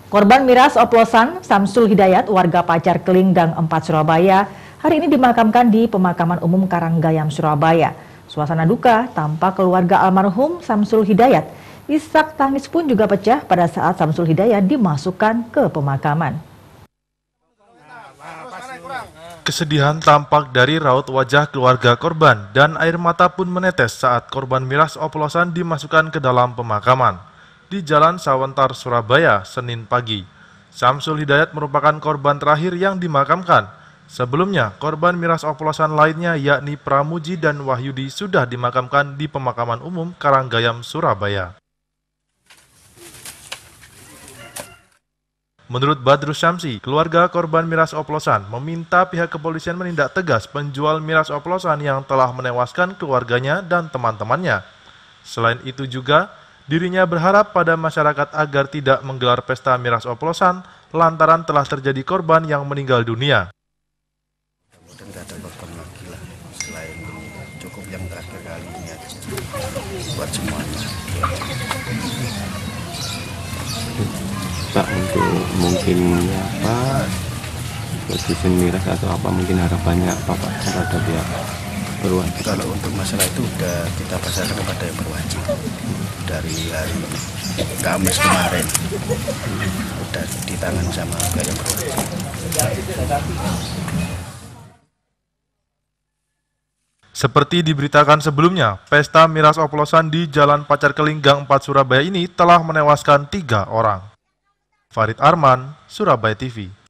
Korban miras oplosan Samsul Hidayat, warga Pacar Keling Gang 4 Surabaya, hari ini dimakamkan di Pemakaman Umum Karanggayam, Surabaya. Suasana duka tampak keluarga almarhum Samsul Hidayat. Isak tangis pun juga pecah pada saat Samsul Hidayat dimasukkan ke pemakaman. Kesedihan tampak dari raut wajah keluarga korban dan air mata pun menetes saat korban miras oplosan dimasukkan ke dalam pemakaman di Jalan Sawentar, Surabaya, Senin pagi. Samsul Hidayat merupakan korban terakhir yang dimakamkan. Sebelumnya, korban miras oplosan lainnya yakni Pramuji dan Wahyudi sudah dimakamkan di Pemakaman Umum Karanggayam, Surabaya. Menurut Badrus Syamsi, keluarga korban miras oplosan meminta pihak kepolisian menindak tegas penjual miras oplosan yang telah menewaskan keluarganya dan teman-temannya. Selain itu juga, dirinya berharap pada masyarakat agar tidak menggelar pesta miras oplosan lantaran telah terjadi korban yang meninggal dunia. Dan tidak ada korban lagi lah, selain cukup yang terakhir kali ini aja buat semuanya. Pak, untuk mungkin posisi miras atau apa mungkin harapannya apa Pak terhadap pihak berwajib? Kalau untuk masalah itu sudah kita pasarkan kepada yang berwajib dari hari Kamis kemarin, sudah ditangani sama yang berwajib. Seperti diberitakan sebelumnya, pesta miras oplosan di Jalan Pacar Keling Gang 4 Surabaya ini telah menewaskan 3 orang. Farid Arman, Surabaya TV.